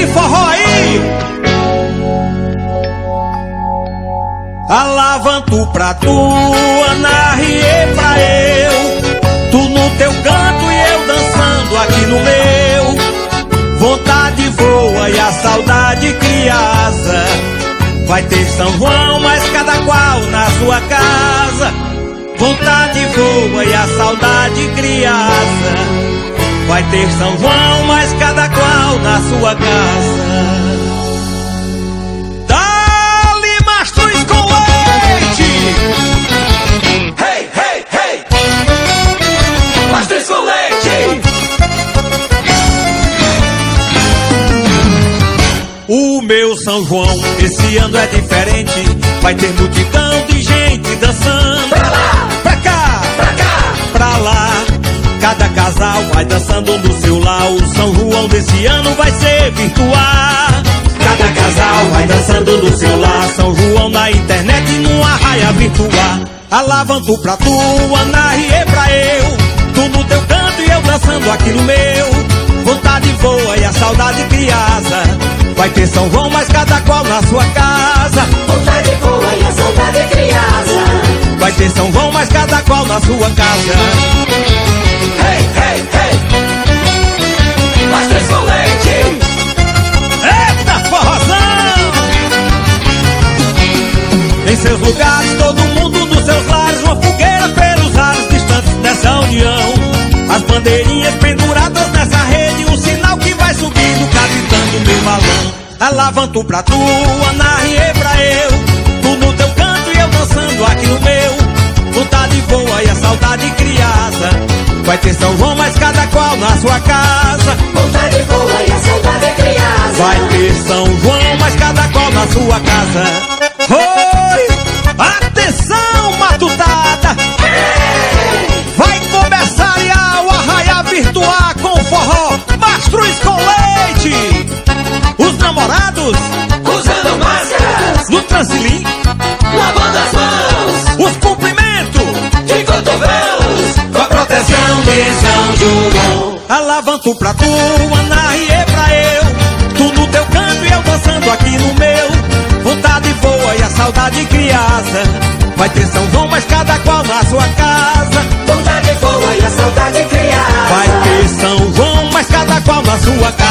esse forró aí. Alavanto pra tu, Ana Rie pra eu, tu no teu canto e eu dançando aqui no meu. Vontade voa e a saudade cria asa. Vai ter São João, mas cada qual na sua casa. Vontade voa e a saudade cria asa. Vai ter São João, mas cada qual na sua casa. Dá-lhe Mastruz com leite! Hey, hey, hey! Mastruz com leite! O meu São João esse ano é diferente. Vai ter multidão de gente dançando. Pra lá! Pra cá! Pra cá! Pra lá! Cada casal vai dançando no seu lar. O São João desse ano vai ser virtual. Cada casal vai dançando no seu lar. São João na internet e numa raia virtual. Alavanto pra tu, Ana Rie pra eu, tu no teu canto e eu dançando aqui no meu. Vontade voa e a saudade cria asa. Vai ter São João, mas cada qual na sua casa. Vontade voa e a saudade cria asa. Vai ter São João, mas cada qual na sua casa. Hey, hey, hey! Mastruz com leite! Eita forrozão! Em seus lugares, todo mundo nos seus lares, uma fogueira pelos ares distantes dessa união. As bandeirinhas penduradas nessa rede, um sinal que vai subindo, capitando meu balão. Alavanto pra tu, Ana Rie pra eu, tu no teu canto e eu dançando aqui no meu. Vontade voa e a saudade cria asa. Vai ter São João, mas cada qual na sua casa. Vontade voa e a saudade cria asa. Vai ter São João, mas cada qual na sua casa. Oi! Atenção, matutada! Vai começar o arraiar virtual com forró Mastruz com leite. Os namorados Usando máscaras, no transilim, lavando as mãos, os cumprimentos de cotovelos, com a proteção de São João. Alavanto pra tu, Ana Rie pra eu, tu no teu canto e eu dançando aqui no meu. Vontade voa e a saudade cria asa. Vai ter São João, mas cada qual na sua casa. Vontade voa e a saudade cria asa. Vai ter São João, mas cada qual na sua casa.